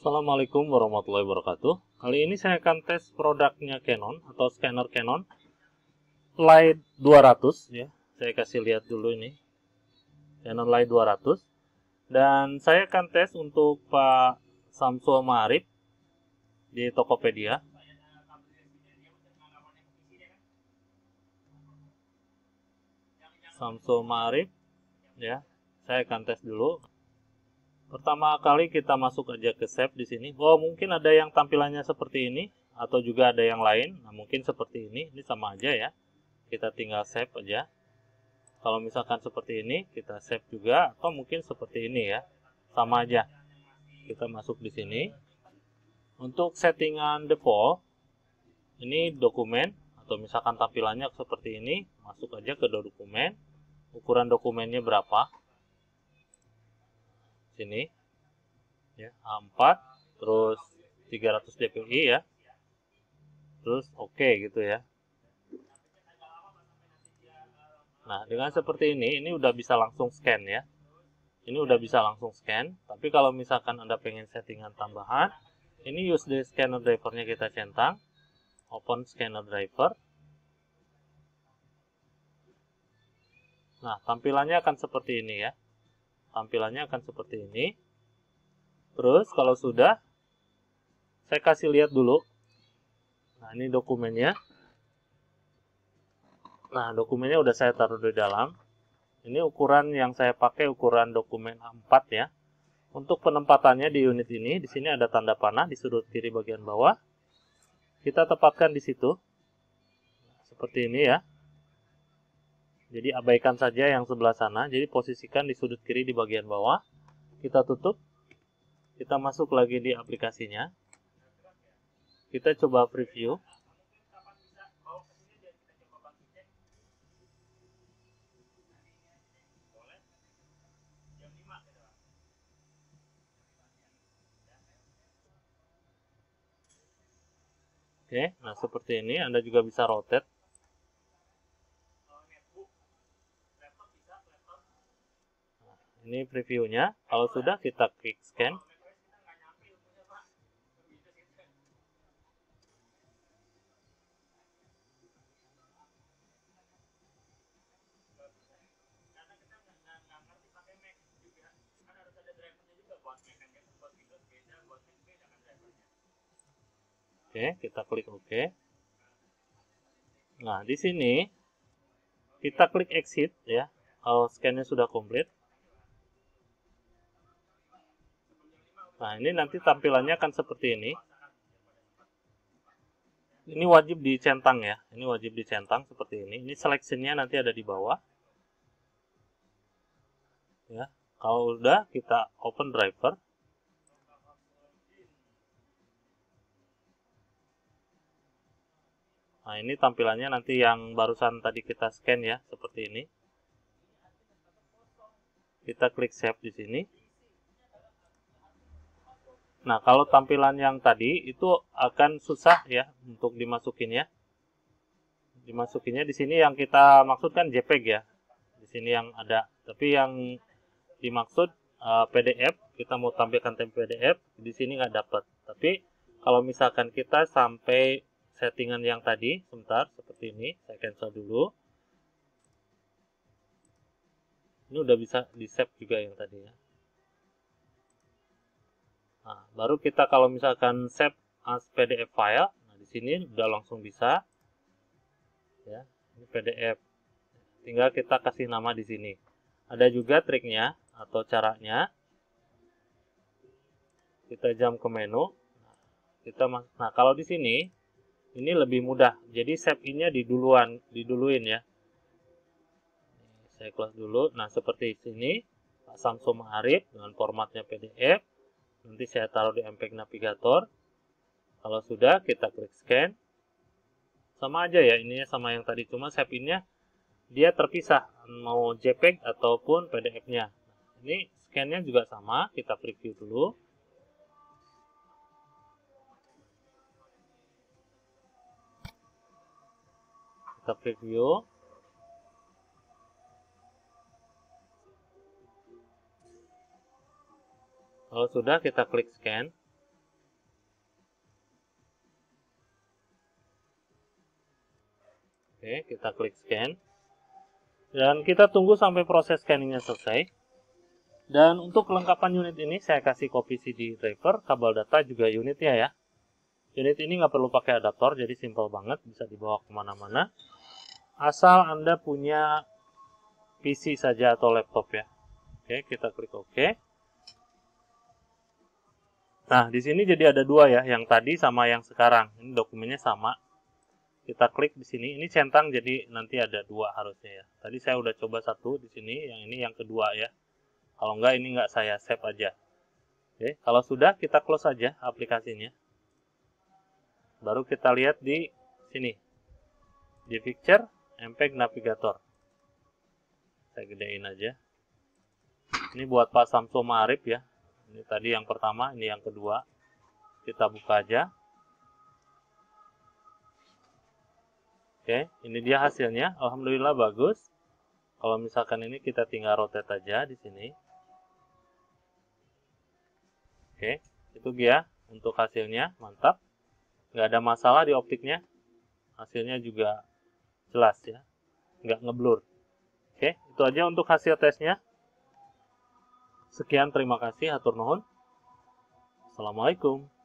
Assalamualaikum warahmatullahi wabarakatuh. Kali ini saya akan tes produknya Canon atau scanner Canon Light 200 ya. Saya kasih lihat dulu ini. Canon Light 200. Dan saya akan tes untuk Pak Samsul Ma'arif di Tokopedia. Samsul Ma'arif ya. Saya akan tes dulu. Pertama kali kita masuk aja ke save di sini. Oh, mungkin ada yang tampilannya seperti ini atau juga ada yang lain. Nah, mungkin seperti ini. Ini sama aja ya. Kita tinggal save aja. Kalau misalkan seperti ini, kita save juga atau mungkin seperti ini ya. Sama aja. Kita masuk di sini. Untuk settingan default, ini dokumen atau misalkan tampilannya seperti ini, masuk aja ke dokumen. Ukuran dokumennya berapa? Sini ya, A4 terus 300 dpi ya, terus oke gitu ya. Nah, dengan seperti ini udah bisa langsung scan ya, ini udah bisa langsung scan. Tapi kalau misalkan Anda pengen settingan tambahan, ini use the scanner drivernya kita centang, open scanner driver. Nah, tampilannya akan seperti ini ya, tampilannya akan seperti ini. Terus kalau sudah, saya kasih lihat dulu. Nah, ini dokumennya. Nah, dokumennya udah saya taruh di dalam. Ini ukuran yang saya pakai ukuran dokumen A4 ya. Untuk penempatannya di unit ini, di sini ada tanda panah di sudut kiri bagian bawah. Kita tempatkan di situ. Seperti ini ya. Jadi abaikan saja yang sebelah sana. Jadi posisikan di sudut kiri di bagian bawah. Kita tutup. Kita masuk lagi di aplikasinya. Kita coba preview. Oke, nah seperti ini. Anda juga bisa rotate. Nah, ini previewnya. Kalau sudah, kita klik scan. Oke, kita klik OK. Nah, di sini kita klik exit ya. Kalau scan-nya sudah komplit. Nah, ini nanti tampilannya akan seperti ini. Ini wajib dicentang ya. Ini wajib dicentang seperti ini. Ini selection-nya nanti ada di bawah. Ya. Kalau udah, kita open driver. Nah, ini tampilannya nanti yang barusan tadi kita scan ya, seperti ini. Kita klik save di sini. Nah, kalau tampilan yang tadi itu akan susah ya untuk dimasukinnya. Dimasukinnya di sini yang kita maksudkan JPEG ya. Di sini yang ada. Tapi yang dimaksud PDF, kita mau tampilkan PDF, di sini nggak dapat. Tapi kalau misalkan kita sampai settingan yang tadi, sebentar, seperti ini, saya cancel dulu. Ini udah bisa di save juga yang tadi ya. Nah, baru kita kalau misalkan save as PDF file, nah di sini udah langsung bisa. Ya, ini PDF. Tinggal kita kasih nama di sini. Ada juga triknya atau caranya. Kita jump ke menu. Nah, kalau di sini ini lebih mudah. Jadi save in-nya diduluin ya. Saya close dulu. Nah, seperti sini Pak Samsul Ma'arif dengan formatnya PDF. Nanti saya taruh di MPEG Navigator. Kalau sudah, kita klik scan. Sama aja ya, ininya sama yang tadi, cuma save in-nya dia terpisah, mau JPEG ataupun PDF-nya. Ini scan-nya juga sama, kita preview dulu. Kita preview. Kalau sudah, kita klik scan. Oke, kita klik scan. Dan kita tunggu sampai proses scanningnya selesai. Dan untuk kelengkapan unit ini, saya kasih copy CD driver, kabel data juga unitnya ya. Unit ini nggak perlu pakai adaptor, jadi simple banget, bisa dibawa kemana-mana. Asal Anda punya PC saja atau laptop ya. Oke, kita klik OK. Nah, di sini jadi ada dua ya, yang tadi sama yang sekarang. Ini dokumennya sama. Kita klik di sini, ini centang jadi nanti ada dua harusnya ya. Tadi saya udah coba satu di sini, yang ini yang kedua ya. Kalau enggak ini enggak saya save aja. Oke, kalau sudah kita close aja aplikasinya. Baru kita lihat di sini. Di picture, MPEG Navigator. Saya gedein aja. Ini buat Pak Samsu Ma'arif ya. Ini tadi yang pertama, ini yang kedua. Kita buka aja. Oke, ini dia hasilnya. Alhamdulillah bagus. Kalau misalkan ini kita tinggal rotate aja di sini. Oke, itu dia untuk hasilnya, mantap. Nggak ada masalah di optiknya. Hasilnya juga jelas ya, nggak ngeblur. Oke, itu aja untuk hasil tesnya. Sekian, terima kasih, hatur nuhun. Assalamualaikum.